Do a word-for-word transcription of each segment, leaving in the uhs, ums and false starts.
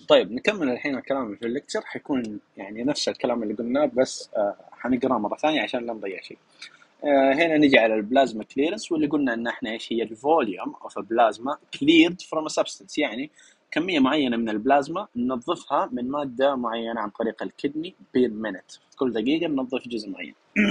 طيب نكمل الحين الكلام في الليكتشر، حيكون يعني نفس الكلام اللي قلناه بس آه حنقراه مرة ثانية عشان لا نضيع شيء. آه هنا نجي على البلازما كليرنس، واللي قلنا ان احنا ايش هي الفوليوم اوف بلازما كليرد فروم سبستنس، يعني كمية معينة من البلازما ننظفها من مادة معينة عن طريق الكدني بير مينت، كل دقيقة ننظف جزء معين.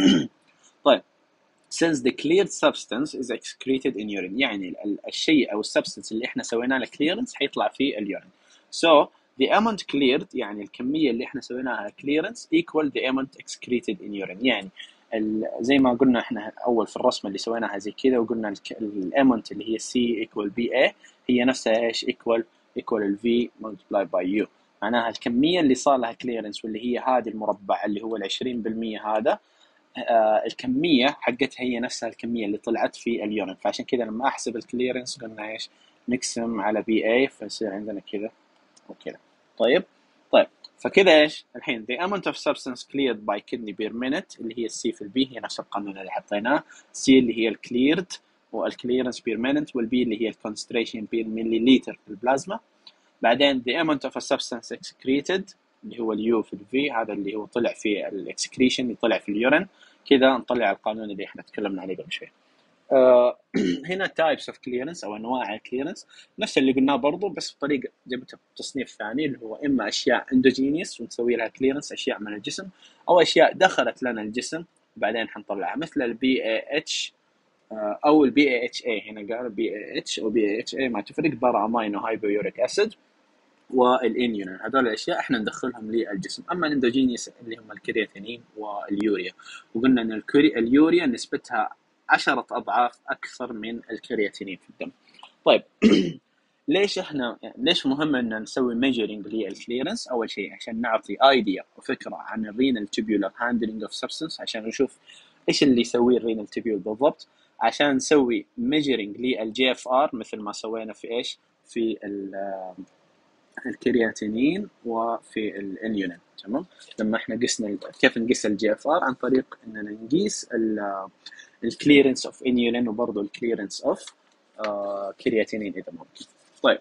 طيب since the cleared substance is excreted in urine، يعني الشيء او السبستنس اللي احنا سوينا له clearance حيطلع في اليورين. so the amount cleared يعني الكميه اللي احنا سويناها clearance equal the amount excreted in urine، يعني زي ما قلنا احنا اول في الرسمه اللي سويناها زي كذا، وقلنا الامونت اللي هي C equal بي اي هي نفسها ايش equal equal ال V multiplied by U، معناها الكميه اللي صار لها clearance واللي هي هذه المربع اللي هو ال عشرين بالمية هذا، آه الكميه حقتها هي نفسها الكميه اللي طلعت في اليورين. فعشان كذا لما احسب الكليرنس قلنا ايش نقسم على بي اي، فيصير عندنا كذا وكذا. طيب طيب فكذا ايش الحين the amount of substance cleared by kidney per minute اللي هي السي في البي هي نفس القانون اللي حطيناه، سي اللي هي الكليرد والكليرنس بير مينت، والبي اللي هي الكونستريشن بير مليليتر في البلازما. بعدين the amount of a substance excreted اللي هو اليو في الفي، هذا اللي هو طلع في الاكسكريشن يطلع في اليورين. كذا نطلع القانون اللي احنا تكلمنا عليه قبل شوي. آه هنا types of clearance او انواع الكليرنس نفس اللي قلناه برضو، بس بطريقه جبتها بتصنيف ثاني، اللي هو اما اشياء اندوجينيوس ونسوي لها كليرنس اشياء من الجسم، او اشياء دخلت لنا الجسم بعدين حنطلعها، مثل البي اي اتش او البي اي اتش اي. هنا قال بي اي اتش او بي اي اتش اي ما تفرق، بارا امينو هايبويوريك اسيد والانيونين، هذول الاشياء احنا ندخلهم للجسم. اما الاندوجينيوس اللي هم الكرياتينين واليوريا، وقلنا ان اليوريا نسبتها عشرة اضعاف اكثر من الكرياتينين في الدم. طيب ليش احنا يعني ليش مهم ان نسوي ميجرنج للكليرنس؟ اول شيء عشان نعطي ايديا وفكره عن الرينال تيبيولار هاندلنج اوف سبستنس، عشان نشوف ايش اللي يسويه الرينال تيبيول بالضبط، عشان نسوي ميجرنج للجي اف ار مثل ما سوينا في ايش في الكرياتينين وفي الانيونين. تمام، لما احنا قسنا كيف نقيس الجي اف ار عن طريق اننا نقيس الكليرنس اوف انيولين وبرضه الكليرنس اوف كرياتينين اذا ممكن. طيب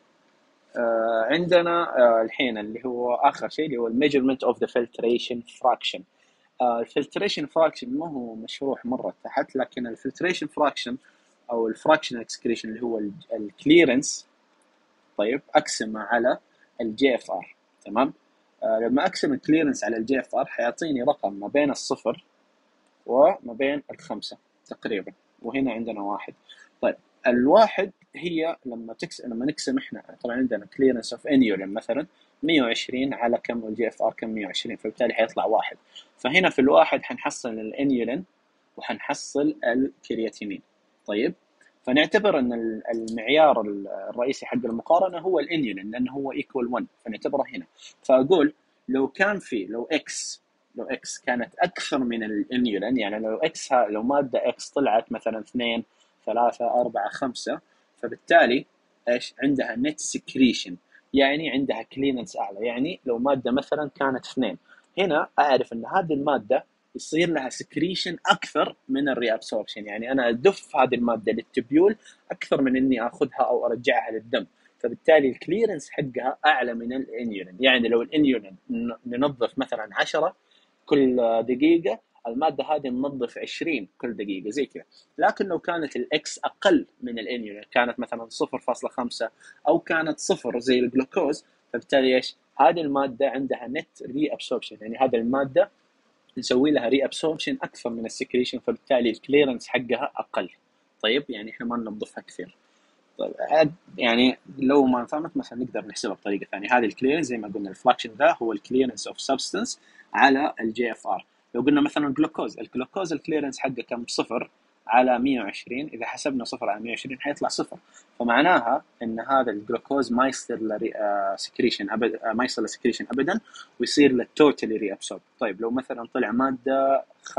آه عندنا آه الحين اللي هو اخر شيء اللي هو الميجرمنت اوف ذا فلتريشن فراكشن. الفلتريشن فراكشن ما هو مشروح مره تحت، لكن الفلتريشن فراكشن او الفراكشن اكسكريشن اللي هو الكليرنس، طيب اقسمه على الجي اف ار. تمام، آه لما اقسم الكليرنس على الجي اف ار حيعطيني رقم ما بين الصفر وما بين الخمسة تقريبا، وهنا عندنا واحد. طيب الواحد هي لما تقسم لما نقسم احنا طبعا عندنا كليرنس اوف انيولين مثلا مية وعشرين على كم، والجي اف ار كم مية وعشرين، فبالتالي حيطلع واحد. فهنا في الواحد حنحصل الانيولين وحنحصل الكرياتينين. طيب فنعتبر ان المعيار الرئيسي حق المقارنه هو الانيولين لانه هو ايكوال واحد، فنعتبره هنا. فاقول لو كان في لو اكس لو اكس كانت اكثر من الانيولين، يعني لو اكس لو ماده اكس طلعت مثلا اثنين ثلاثة أربعة خمسة، فبالتالي ايش عندها نت سكريشن، يعني عندها كليننس اعلى. يعني لو ماده مثلا كانت اثنين، هنا اعرف ان هذه الماده يصير لها سكريشن اكثر من الري ابسوربشن، يعني انا ادف هذه الماده للتبيول اكثر من اني اخذها او ارجعها للدم، فبالتالي الكليرنس حقها اعلى من الانيولين. يعني لو الانيولين ننظف مثلا عشرة كل دقيقه، الماده هذه ننظف عشرين كل دقيقه زي كذا. لكن لو كانت الاكس اقل من الانيولين، كانت مثلا صفر فاصلة خمسة او كانت صفر زي الجلوكوز، فبالتالي ايش هذه الماده عندها نت ري ابسوربشن، يعني هذه الماده نسوي لها ري ابسوربشن اكثر من السكريشن، فبالتالي الكليرنس حقها اقل. طيب يعني احنا ما ننظفها كثير. طيب يعني لو ما فهمت مثلا نقدر نحسبها بطريقه ثانيه. هذه الكليرنس زي ما قلنا الفلاكشن ذا هو الكليرنس اوف سبستنس على الجي اف ار. لو قلنا مثلا الجلوكوز الجلوكوز الكليرنس حقه كم؟ صفر على مية وعشرين، اذا حسبنا صفر على مية وعشرين حيطلع صفر، فمعناها ان هذا الجلوكوز ما يصير له سكريشن ابدا، ما يصير له سكريشن ابدا ويصير له توتالي ري ابسورب. طيب لو مثلا طلع ماده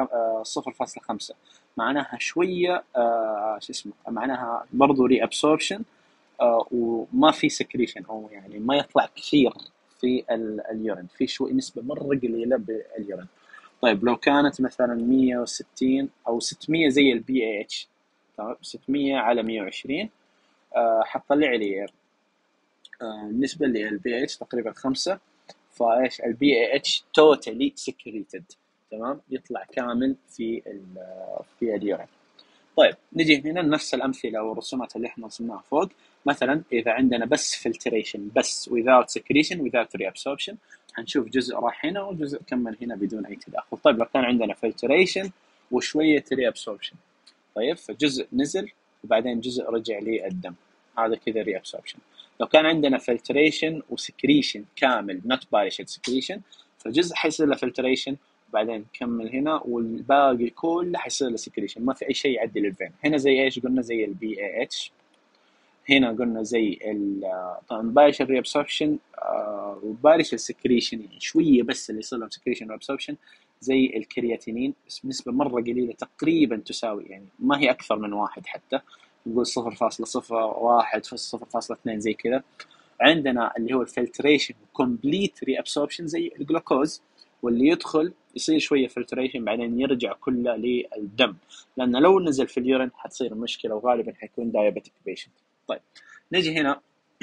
صفر فاصلة خمسة، معناها شويه آه شو اسمه معناها برضو ري ابسوربشن آه وما في سكريشن، او يعني ما يطلع كثير في اليورين، في شوي نسبه مره قليله باليورين. طيب لو كانت مثلا مية وستين او ستمية زي البي اي اتش، طيب ستمية على مية وعشرين آه حتطلع لي آه، بالنسبة للبي اتش تقريبا خمسة. فايش البي اتش توتالي سكريتد، تمام، يطلع كامل في ال في اليورين. طيب نجي هنا نفس الأمثلة والرسومات اللي احنا رسمناها فوق. مثلا إذا عندنا بس filtration بس without secretion without reabsorption، هنشوف جزء راح هنا وجزء كمل هنا بدون أي تداخل. طيب لو كان عندنا filtration وشوية reabsorption، طيب فجزء نزل وبعدين جزء رجع للدم، هذا كذا reabsorption. لو كان عندنا filtration وسكريشن كامل not partial secretion، فجزء حيصير له filtration وبعدين نكمل هنا والباقي كله حيصير له سكريشن، ما في اي شيء يعدي للفين. هنا زي ايش قلنا؟ زي البي اي اتش. هنا قلنا زي ال طبعا بارش الريابسوربشن وبارش السكريشن، يعني شويه بس اللي يصير لهم سكريشن وابسوربشن زي الكرياتينين، بس بنسبه مره قليله تقريبا تساوي، يعني ما هي اكثر من واحد، حتى نقول صفر فاصلة صفر واحد في صفر فاصلة اثنين زي كذا. عندنا اللي هو الفلتريشن كومبليت ري ابسوربشن زي الجلوكوز، واللي يدخل يصير شويه فلتريشن بعدين يرجع كله للدم، لانه لو نزل في اليورين حتصير مشكله وغالبا حيكون دايابيتك بيشنت. طيب نجي هنا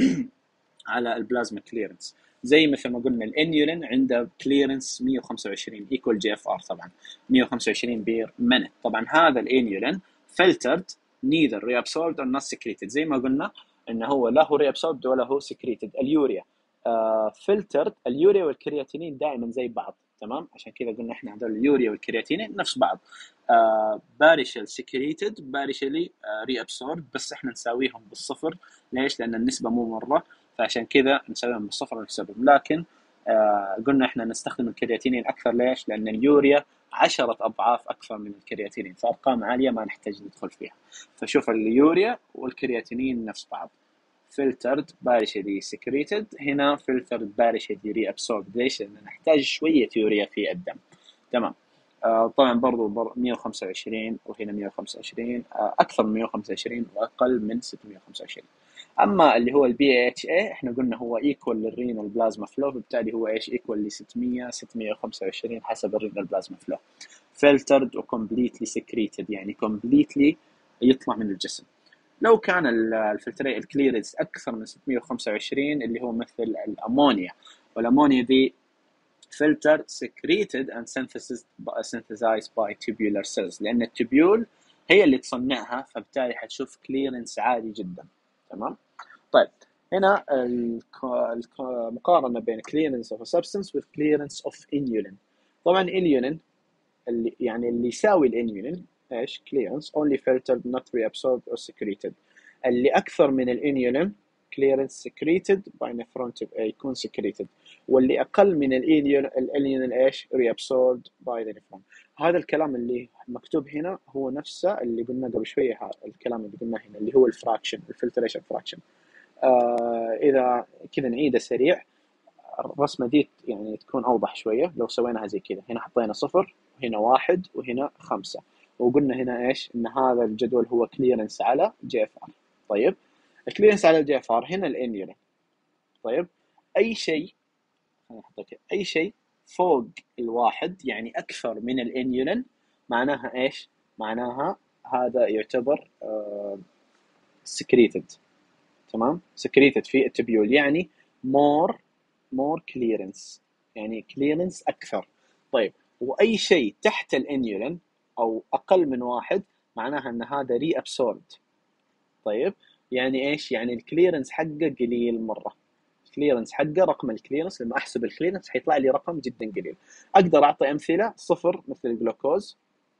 على البلازما كليرنس. زي مثل ما قلنا الانيولين عنده كليرنس مية وخمسة وعشرين ايكوال جي اف ار، طبعا مية وخمسة وعشرين بير منت. طبعا هذا الانيولين فلترد neither reabsorbed or not secreted، زي ما قلنا انه هو لا هو reabsorbed ولا هو secreted. اليوريا فلترد uh, اليوريا والكرياتينين دائما زي بعض، تمام، عشان كذا قلنا احنا هذول اليوريا والكرياتينين نفس بعض. بارشل سكريتد بارشلي ري ابسورد، بس احنا نساويهم بالصفر. ليش؟ لان النسبه مو مره، فعشان كذا نسويهم بالصفر ونحسبهم. لكن آه قلنا احنا نستخدم الكرياتينين اكثر. ليش؟ لان اليوريا عشرة اضعاف اكثر من الكرياتينين، فارقام عاليه ما نحتاج ندخل فيها. فشوف اليوريا والكرياتينين نفس بعض. filtered partially secreted، هنا filtered partially reabsorbed. ليش؟ لان نحتاج شويه يوريا في الدم، تمام. آه طبعا برضو مية وخمسة وعشرين وهنا مية وخمسة وعشرين، آه اكثر من مية وخمسة وعشرين واقل من ستمية وخمسة وعشرين. اما اللي هو البي اتش اي احنا قلنا هو ايكوال للرينال بلازما فلو، بالتالي هو ايش؟ ايكوال ل ستمية ستمية وخمسة وعشرين حسب الرينال بلازما فلو. filtered وكمبليتلي secreted، يعني كومبليتلي يطلع من الجسم. لو كان الفلتري الكليرنس اكثر من ستمية وخمسة وعشرين اللي هو مثل الامونيا، والامونيا دي filtered secreted and synthesized synthesized by tubular cells، لان التبيول هي اللي تصنعها، فبالتالي حتشوف كليرنس عالي جدا، تمام. طيب هنا المقارنه بين clearance of a substance with clearance of inulin. طبعا inulin اللي يعني اللي يساوي الانيولين ايش؟ clearance only filtered not reabsorbed or secreted. اللي اكثر من الانيولين clearance secreted by nephron type A يكون secreted، واللي اقل من الانيولين ايش؟ reabsorbed by the nephron. هذا الكلام اللي مكتوب هنا هو نفسه اللي قلنا قبل شويه، الكلام اللي قلناه هنا اللي هو الفراكشن، الفلتريشن فراكشن. آه اذا كذا نعيده سريع، الرسمة دي يعني تكون أوضح شوية لو سويناها زي كذا. هنا حطينا صفر وهنا واحد وهنا خمسة، وقلنا هنا إيش؟ إن هذا الجدول هو كليرنس على جي اف ار. طيب الكليرنس على الجي اف ار هنا الانيولين. طيب أي شيء أي شيء فوق الواحد يعني أكثر من الانيولين معناها إيش؟ معناها هذا يعتبر آه سكريتد، تمام، سكريتد في التبيول، يعني more more clearance، يعني clearance أكثر. طيب وأي شيء تحت الانيولين أو أقل من واحد معناها أن هذا reabsorbed. طيب يعني إيش؟ يعني الكليرنس حقه قليل مرة. الكليرنس حقه، رقم الكليرنس لما أحسب الكليرنس حيطلع لي رقم جدا قليل. أقدر أعطي أمثلة: صفر مثل الجلوكوز،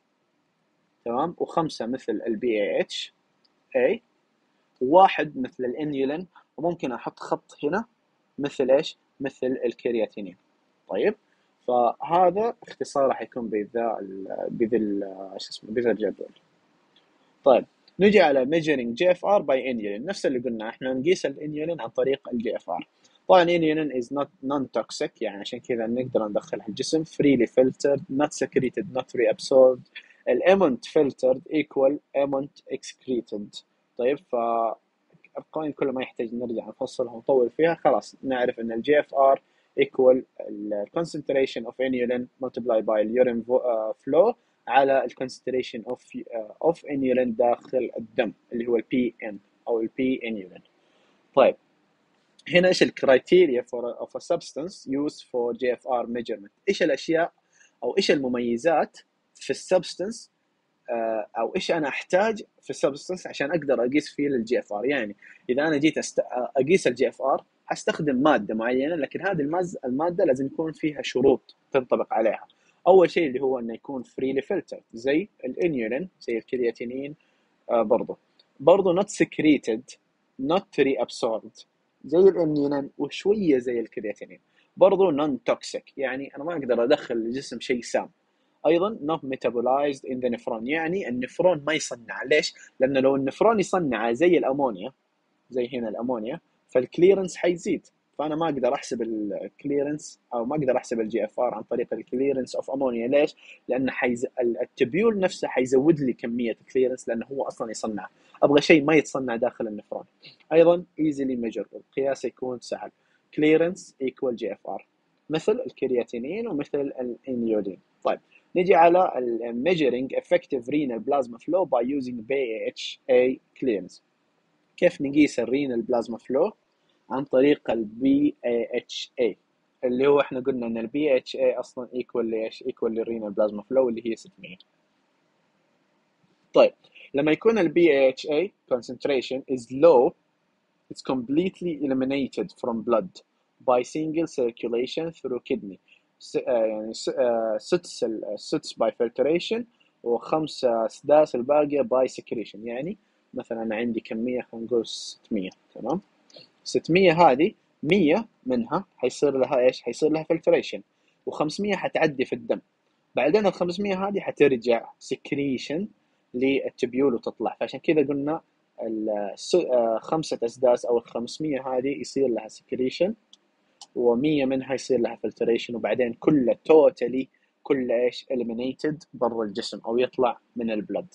تمام، وخمسة مثل البي اي اتش اي، وواحد مثل الانيولين، وممكن أحط خط هنا مثل إيش؟ مثل الكرياتينين. طيب فهذا اختصار راح يكون بذا بذا شو اسمه بذا الجدول. طيب نجي على measuring جي اف ار by inulin. نفس اللي قلنا احنا نقيس الانيولين عن طريق الجي اف ار. طبعا inulin is not non-toxic، يعني عشان كذا نقدر ندخلها الجسم. freely filtered not secreted not reabsorbed. الامونت filtered equal amount excreted. طيب ف القوانين كلها ما يحتاج نرجع نفصلها ونطول فيها، خلاص نعرف ان الجي اف ار equal concentration of inulin multiplied by urine flow على concentration of of inulin داخل الدم اللي هو البي ان او البي inulin. طيب هنا ايش الكرايتيريا for of a substance used for جي إف آر measurement؟ ايش الاشياء او ايش المميزات في السبستنس، او ايش انا احتاج في السبستنس عشان اقدر اقيس فيه الجي اف ار. يعني اذا انا جيت أست... اقيس الجي اف ار حستخدم ماده معينه، لكن هذه الماز... الماده لازم يكون فيها شروط تنطبق عليها. اول شيء اللي هو انه يكون فريلي فلتر زي الانيولين، زي الكرياتينين. آه برضو برضو not secreted not reabsorbed زي الانيولين وشويه زي الكرياتينين. برضو non toxic، يعني انا ما اقدر ادخل الجسم شيء سام. ايضا not metabolized in the nephron، يعني النفرون ما يصنع. ليش؟ لانه لو النفرون يصنع زي الامونيا، زي هنا الامونيا، فالكليرنس حيزيد. فانا ما اقدر احسب الكليرنس او ما اقدر احسب الجي اف ار عن طريق الكليرنس اوف امونيا. ليش؟ لان حيز... التبيول نفسه حيزود لي كميه الكليرنس لانه هو اصلا يصنع. ابغى شيء ما يتصنع داخل النفرون. ايضا easily measurable، قياسه يكون سهل. كليرنس equal جي اف ار، مثل الكرياتينين ومثل الانيولين. طيب نجي على measuring effective renal plasma flow by using بي إيه إتش إيه clearance. كيف نقيس الرينال بلازما فلو؟ عن طريق البي إيه إتش إيه، اللي هو احنا قلنا ان البي إيه إتش إيه اصلا ايكوال لايش؟ ايكوال للرينال بلازما فلو اللي هي ستمية. طيب لما يكون البي إيه إتش إيه concentration is low, it's completely eliminated from blood by single circulation through kidney. يعني سدس السدس by filtration، وخمسة سداس الباقية by secretion. يعني مثلا أنا عندي كمية خلينا نقول ستمية، تمام؟ ستمية هذه مية منها حيصير لها ايش؟ حيصير لها فلتريشن، و500 حتعدي في الدم. بعدين ال خمسمية هذه حترجع سكريشن للتبيول وتطلع. فعشان كذا قلنا خمسة أسداس أو الخمسمية هذه يصير لها سكريشن، ومية منها يصير لها فلتريشن، وبعدين كله توتالي كله ايش؟ eliminated برا الجسم أو يطلع من البلد.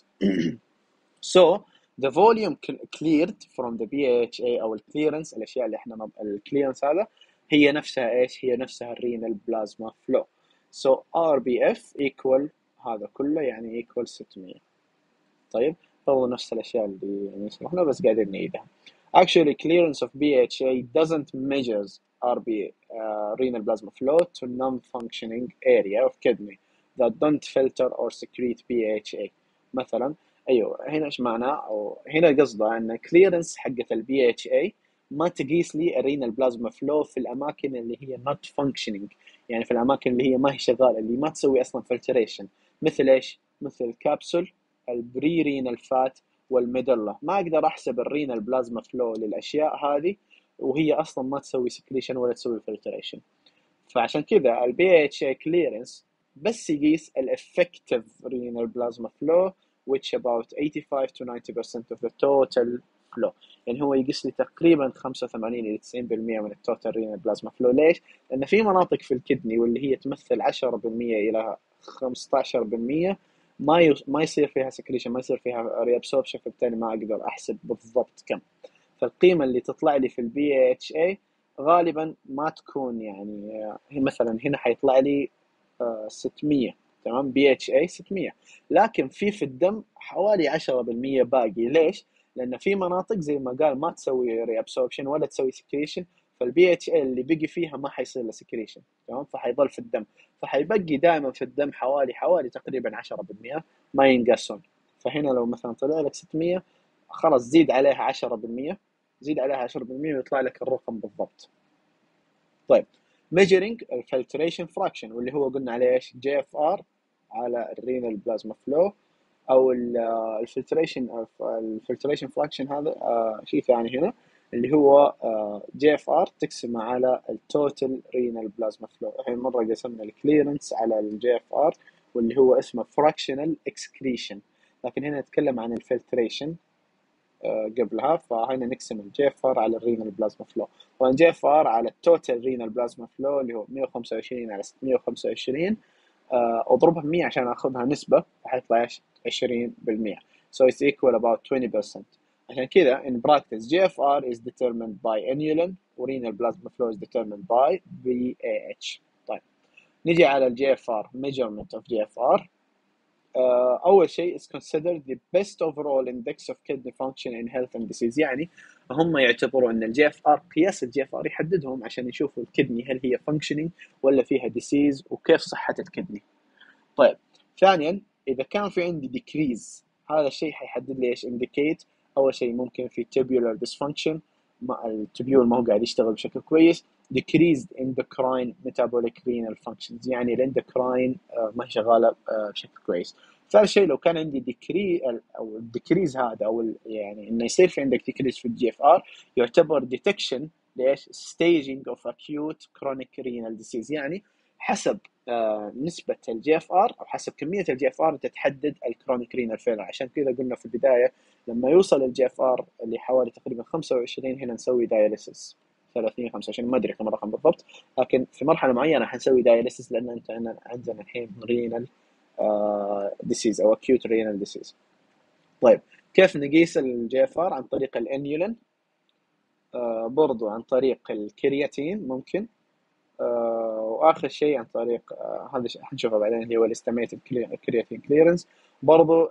So the volume cleared from the بي إيه إتش إيه أو الكليرنس، الأشياء اللي احنا نب... الكليرنس هذا هي نفسها ايش؟ هي نفسها الرينال بلازما فلو. So آر بي إف equal هذا كله يعني equal ستمية. طيب هو نفس الأشياء اللي يعني يسمحنا بس قاعدين نعيدها. Actually clearance of بي إيه إتش إيه doesn't measure آر بي uh, renal plasma flow to non-functioning area of kidney that don't filter or secrete بي إيه إتش إيه. مثلا ايوه هنا ايش معناه؟ او هنا قصده ان كليرنس حقه البي إيه إتش إيه ما تقيس لي الرينال بلازما فلو في الاماكن اللي هي not functioning، يعني في الاماكن اللي هي ما هي شغاله، اللي ما تسوي اصلا فلتريشن. مثل ايش؟ مثل الكابسول، البري رينال فات، والميدلا. ما اقدر احسب الرينال بلازما فلو للاشياء هذه وهي اصلا ما تسوي سكريشن ولا تسوي فلتريشن. فعشان كذا البي إيه إتش إيه clearance بس يقيس الeffective renal plasma flow which about eighty-five to ninety percent of the total flow. يعني هو يقيس لي تقريبا خمسة وثمانين إلى تسعين بالمية من التوتال renal plasma flow. ليش؟ لأن في مناطق في الكدني واللي هي تمثل عشرة بالمية إلى خمسة عشر بالمية ما يص... ما يصير فيها سكريشن، ما يصير فيها reabsorption، فبالتالي ما أقدر أحسب بالضبط كم. فالقيمة اللي تطلع لي في البي إيه إتش إيه غالبا ما تكون يعني هي مثلا هنا حيطلع لي ستمية، تمام؟ بي اتش اي ستمية، لكن في في الدم حوالي عشرة بالمية باقي. ليش؟ لان في مناطق زي ما قال ما تسوي ري ابسوربشن ولا تسوي سكريشن، فالبي اتش اي اللي بقي فيها ما حيصير له سكريشن، تمام؟ فحيظل في الدم، فحيبقي دائما في الدم حوالي حوالي تقريبا عشرة بالمية ما ينقصون. فهنا لو مثلا طلع لك ستمية خلاص زيد عليها عشرة بالمية، زيد عليها عشرة بالمية ويطلع لك الرقم بالضبط. طيب measuring الفلتريشن فراكشن واللي هو قلنا عليه ايش؟ جي اف ار على الرينال بلازما فلو، او الفلتريشن الفلتريشن فراكشن هذا آه شيء ثاني هنا اللي هو جي اف ار تقسمه على التوتال رينال بلازما فلو. الحين مره قسمنا الكليرنس على الجي اف ار واللي هو اسمه فراكشنال اكسكريشن، لكن هنا نتكلم عن الفلتريشن قبلها. فهنا نقسم الجي اف ار على الرينال بلازما فلو، والجي اف ار على التوتال رينال بلازما فلو اللي هو مية وخمسة وعشرين على ستمية وخمسة وعشرين، آه، اضربها ب مية عشان اخذها نسبة فحيطلع ايش؟ عشرين بالمية. So it's equal about twenty percent. عشان كذا in practice جي اف ار is determined by inulin و renal plasma flow is determined by بي إيه إتش. طيب نجي على الجي اف ار measurement of جي اف ار. أول شيء is considered the best overall index of kidney function in health and disease. يعني فهم يعتبروا ان الجي اف ار، قياس الجي اف ار يحددهم عشان يشوفوا الكدني هل هي فانكشنينج ولا فيها ديسيز وكيف صحة الكدني. طيب ثانيا اذا كان في عندي ديكريز، هذا الشيء حيحدد لي ايش انديكيت. اول شيء ممكن في tubular dysfunction، ما التبيول ما هو قاعد يشتغل بشكل كويس. decreased endocrine metabolic renal functions، يعني الاندوكراين ما هي شغاله آه، بشكل كويس. ثالث شيء لو كان عندي ديكري او الديكريز هذا، او ال- يعني انه يصير في عندك ديكريز في الجي اف ار، يعتبر ديتكشن ليش staging of acute chronic renal disease. يعني حسب آه، نسبة الجي اف ار او حسب كمية الجي اف ار انت تحدد الكرونيك رينال فيلر. عشان كذا قلنا في البداية لما يوصل الجي اف ار اللي حوالي تقريبا خمسة وعشرين هنا نسوي داياليسيس، ثلاثين خمسة وعشرين ما ادري كم رقم بالضبط، لكن في مرحلة معينة حنسوي داياليسيس لان انت عندنا الحين رينال ديسيز او اكيوت رينال ديسيز. طيب كيف نقيس الجي اف ار؟ عن طريق الانيولين، آه برضو عن طريق الكرياتين ممكن، آه واخر شيء عن طريق آه هذا الشيء حنشوفه بعدين اللي هو الاستيميتد كرياتين كليرنس، برضو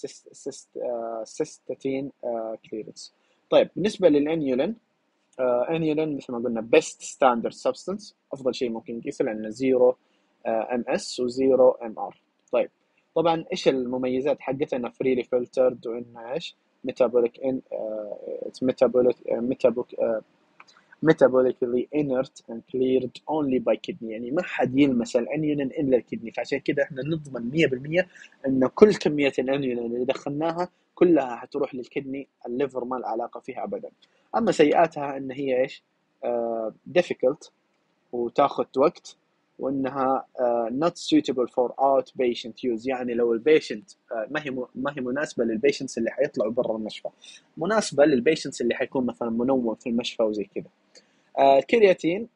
السيستاتين كليرنس. طيب بالنسبه للانيولين، آه انيولين مثل ما قلنا بيست ستاندرد سبستنس، افضل شيء ممكن نقيسه لانه زيرو ام اس وزيرو ام ار. طيب طبعا ايش المميزات حقتها؟ انه فريلي فلترد، وانه ايش ميتابوليك ان ميتابوليك ميتابوليك metabolically inert and cleared only by kidney، يعني ما حد يلمس الانيولين الا الكدني. فعشان كذا احنا نضمن مية بالمية ان كل كميه الانيولين اللي دخلناها كلها حتروح للكدني، الليفر ما له علاقه فيها ابدا. اما سيئاتها ان هي ايش؟ آه difficult وتاخذ وقت، وانها uh, not suitable for outpatient use، يعني لو البيشنت uh, ما هي ما هي مناسبه للبيشنتس اللي حيطلعوا برا المشفى، مناسبه للبيشنتس اللي حيكون مثلا منوم في المشفى وزي كذا. الكرياتين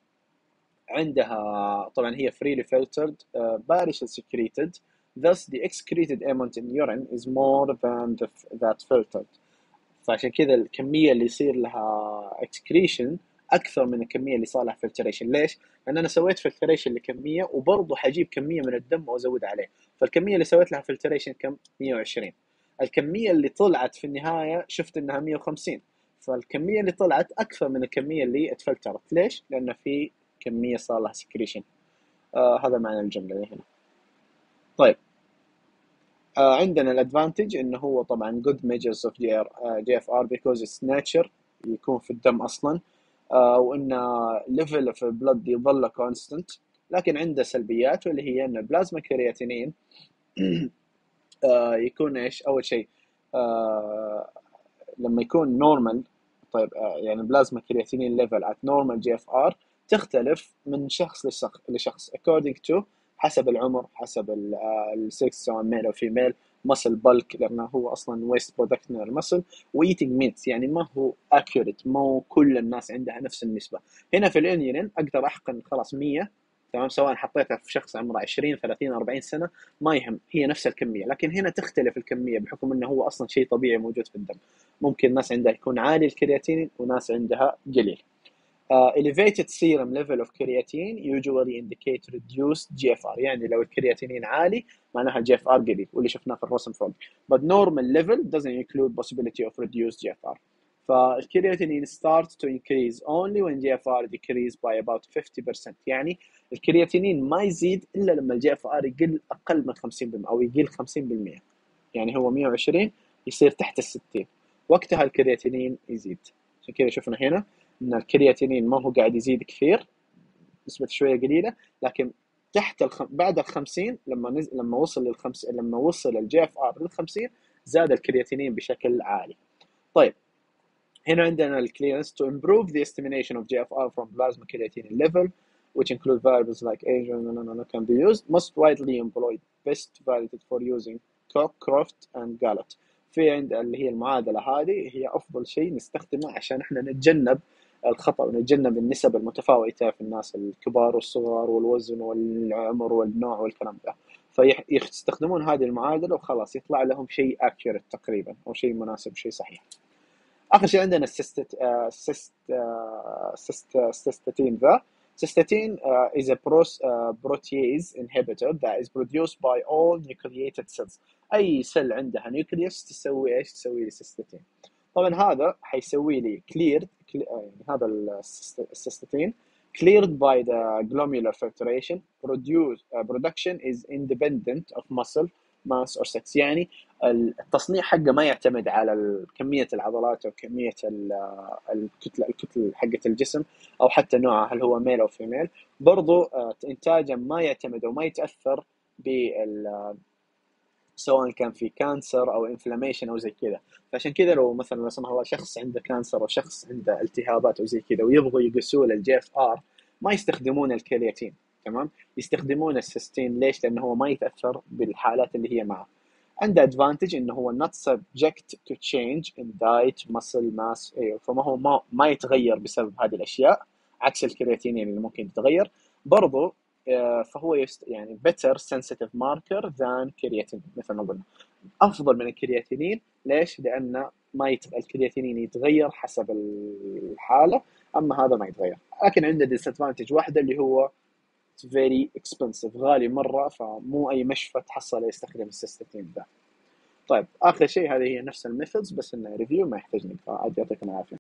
عندها طبعا هي freely filtered, uh, partially secreted, thus the excreted amount in urine is more than the, that filtered. فعشان كذا الكمية اللي يصير لها excretion أكثر من الكمية اللي صار لها filtration. ليش؟ لأن أنا سويت filtration لكمية وبرضه حجيب كمية من الدم وأزود عليه، فالكمية اللي سويت لها filtration كم؟ مية وعشرين. الكمية اللي طلعت في النهاية شفت إنها مية وخمسين، فالكمية اللي طلعت أكثر من الكمية اللي اتفلترت. ليش؟ لأن في كمية صار لها secretion. آه هذا معنى الجملة هنا. طيب آه عندنا الادفانتج انه هو طبعا good measures of جي اف ار because it's nature، يكون في الدم اصلا، آه وان level of blood يظل constant. لكن عنده سلبيات، واللي هي ان البلازما كرياتينين آه يكون ايش؟ اول شيء آه لما يكون نورمال، طيب آه يعني بلازما كرياتينين ليفل at normal جي اف ار تختلف من شخص لشخص لشخص according to حسب العمر، حسب السكس سواء ميل او فيميل، muscle bulk لانه هو اصلا waste product من المسل، وايتنج meats يعني ما هو accurate، مو كل الناس عندها نفس النسبه. هنا في الانيولين اقدر احقن خلاص مية، تمام، سواء حطيتها في شخص عمره عشرين ثلاثين أربعين سنه ما يهم، هي نفس الكميه. لكن هنا تختلف الكميه بحكم انه هو اصلا شيء طبيعي موجود في الدم. ممكن ناس عندها يكون عالي الكرياتين وناس عندها قليل. Uh, elevated serum level of creatine usually indicate reduced جي اف ار، يعني لو الكرياتينين عالي معناها جي اف ار قليل، واللي شفناه في الرسم فوق. But normal level doesn't include possibility of reduced جي اف ار. فالكرياتينين starts to increase only when جي اف ار decrease by about fifty percent، يعني الكرياتينين ما يزيد إلا لما الجي اف ار يقل أقل من خمسين بالمئة أو يقل خمسين بالمئة. يعني هو مية وعشرين يصير تحت الستين، وقتها الكرياتينين يزيد. عشان كذا شفنا هنا ان الكرياتينين ما هو قاعد يزيد كثير، نسبة شوية قليلة، لكن تحت الخم... بعد الخمسين لما نز... لما وصل للخمس لما وصل الجي اف ار للخمسين زاد الكرياتينين بشكل عالي. طيب هنا عندنا الكليرنس to improve the estimation of جي اف ار from plasma creatinine level which include variables like age no, no, no, no, can be used most widely employed best validated for using Cockcroft and Gallup. في عند اللي هي المعادلة هذه هي أفضل شيء نستخدمه عشان إحنا نتجنب الخطأ ونتجنب النسب المتفاوتة في الناس الكبار والصغار والوزن والعمر والنوع والكلام ده. فيستخدمون هذه المعادلة وخلاص يطلع لهم شيء accurate تقريبا، أو شيء مناسب، شيء صحيح. اخر شيء عندنا السيست سيست سيست سيستاتين. ذا cystatin uh, is a pros, uh, protease inhibitor that is produced by all nucleated cells. اي سل عندها نيوكليوس تسوي ايش؟ تسوي لي سيستاتين. طبعا هذا حيسوي لي cleared يعني هذا السيستين cleared by the glomerular filtration produce uh, production is independent of muscle mass or sex. يعني التصنيع حقه ما يعتمد على كمية العضلات أو كمية الكتلة الكتلة حقة الجسم أو حتى نوعه هل هو ميل أو فيميل. برضو إنتاجه ما يعتمد وما يتأثر بال سواء كان في كانسر او انفلاميشن او زي كذا. فعشان كذا لو مثلا لا سمح الله شخص عنده كانسر او شخص عنده التهابات او زي كذا ويبغوا يقيسوا له الجي اف ار ما يستخدمون الكرياتين، تمام، يستخدمون السيستين. ليش؟ لانه هو ما يتاثر بالحالات اللي هي معه. عنده ادفانتج انه هو not subject to change in diet muscle mass، ايوه، فما هو ما, ما يتغير بسبب هذه الاشياء عكس الكرياتين اللي ممكن يتغير. برضو فهو يست يعني better sensitive marker than كرياتين مثل ما قلنا، افضل من الكرياتينين. ليش؟ لان ما يت... الكرياتينين يتغير حسب الحاله، اما هذا ما يتغير. لكن عنده disadvantage واحده اللي هو very expensive، غالي مره، فمو اي مشفى تحصل يستخدم السيستين ده. طيب اخر شيء هذه هي نفس الميثودز بس انه ريفيو ما يحتاج نقرا. عاد يعطيكم العافيه.